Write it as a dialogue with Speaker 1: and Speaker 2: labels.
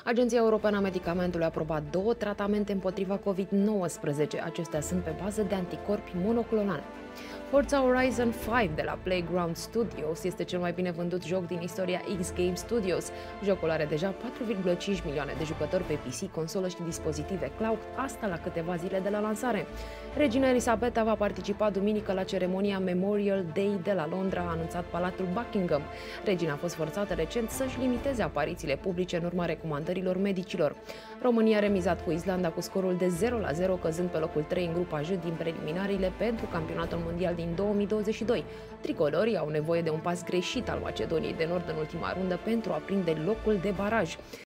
Speaker 1: Agenția Europeană a Medicamentului a aprobat 2 tratamente împotriva COVID-19. Acestea sunt pe bază de anticorpi monoclonali. Forza Horizon 5 de la Playground Studios este cel mai bine vândut joc din istoria X-Game Studios. Jocul are deja 4,5 milioane de jucători pe PC, consolă și dispozitive cloud, asta la câteva zile de la lansare. Regina Elisabeta va participa duminică la ceremonia Memorial Day de la Londra, a anunțat Palatul Buckingham. Regina a fost forțată recent să-și limiteze aparițiile publice în urma recomandărilor medicilor. România a remizat cu Islanda cu scorul de 0-0, căzând pe locul 3 în grupa J din preliminariile pentru campionatul mondial din 2022. Tricolorii au nevoie de un pas greșit al Macedoniei de Nord în ultima rundă pentru a prinde locul de baraj.